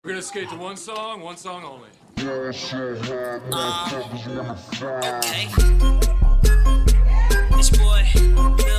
We're gonna skate to one song only. Okay. This boy, Lil